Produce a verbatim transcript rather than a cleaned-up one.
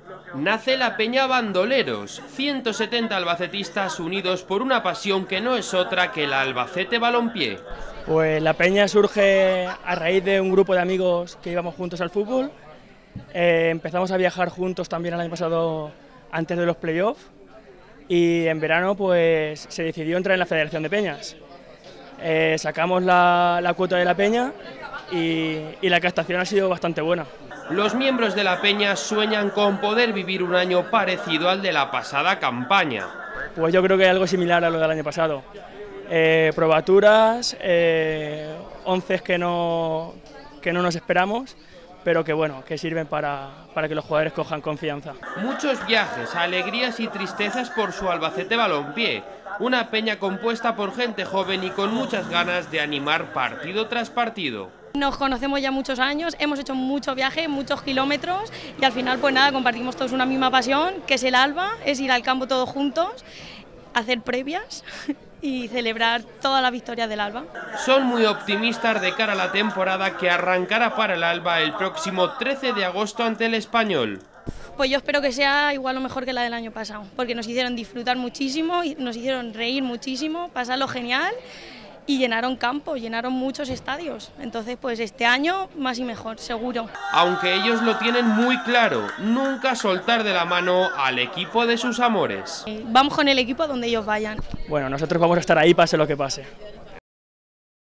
Nace la Peña Bandoleros, ciento setenta albacetistas unidos por una pasión que no es otra que el Albacete Balompié. Pues la peña surge a raíz de un grupo de amigos que íbamos juntos al fútbol. Eh, empezamos a viajar juntos también el año pasado antes de los playoffs y en verano pues se decidió entrar en la Federación de Peñas. Eh, sacamos la, la cuota de la peña y, y la captación ha sido bastante buena. Los miembros de la peña sueñan con poder vivir un año parecido al de la pasada campaña. Pues yo creo que es algo similar a lo del año pasado. Eh, probaturas, eh, onces que no, que no nos esperamos, pero que bueno, que sirven para, para que los jugadores cojan confianza. Muchos viajes, alegrías y tristezas por su Albacete Balompié, una peña compuesta por gente joven y con muchas ganas de animar partido tras partido. Nos conocemos ya muchos años, hemos hecho muchos viajes, muchos kilómetros y al final pues nada, compartimos todos una misma pasión, que es el Alba, es ir al campo todos juntos, hacer previas y celebrar todas las victorias del Alba. Son muy optimistas de cara a la temporada que arrancará para el Alba el próximo trece de agosto ante el Español. Pues yo espero que sea igual o mejor que la del año pasado, porque nos hicieron disfrutar muchísimo, nos hicieron reír muchísimo, pasarlo genial y llenaron campos, llenaron muchos estadios. Entonces pues este año más y mejor, seguro. Aunque ellos lo tienen muy claro, nunca soltar de la mano al equipo de sus amores. Vamos con el equipo a donde ellos vayan. Bueno, nosotros vamos a estar ahí pase lo que pase.